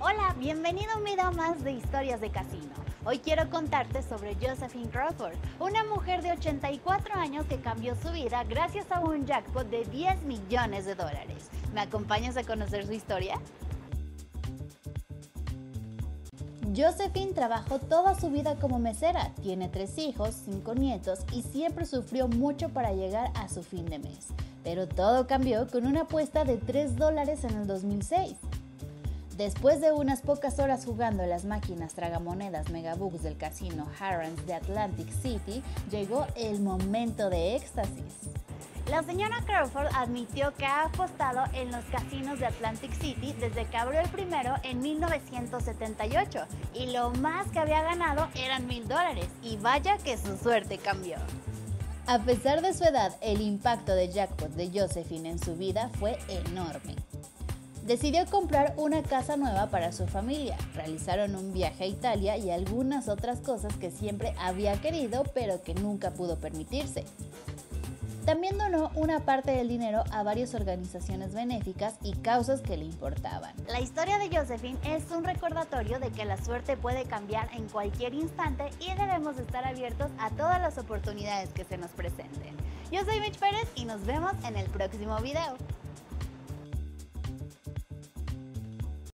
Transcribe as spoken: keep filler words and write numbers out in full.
Hola, bienvenido a un video más de Historias de Casino. Hoy quiero contarte sobre Josephine Crawford, una mujer de ochenta y cuatro años que cambió su vida gracias a un jackpot de diez millones de dólares. ¿Me acompañas a conocer su historia? Josephine trabajó toda su vida como mesera, tiene tres hijos, cinco nietos y siempre sufrió mucho para llegar a su fin de mes. Pero todo cambió con una apuesta de tres dólares en el dos mil seis. Después de unas pocas horas jugando en las máquinas tragamonedas Megabucks del casino Harrah's de Atlantic City, llegó el momento de éxtasis. La señora Crawford admitió que ha apostado en los casinos de Atlantic City desde que abrió el primero en mil novecientos setenta y ocho y lo más que había ganado eran mil dólares y vaya que su suerte cambió. A pesar de su edad, el impacto de jackpot de Josephine en su vida fue enorme. Decidió comprar una casa nueva para su familia, realizaron un viaje a Italia y algunas otras cosas que siempre había querido pero que nunca pudo permitirse. También donó una parte del dinero a varias organizaciones benéficas y causas que le importaban. La historia de Josephine es un recordatorio de que la suerte puede cambiar en cualquier instante y debemos estar abiertos a todas las oportunidades que se nos presenten. Yo soy Mitch Pérez y nos vemos en el próximo video.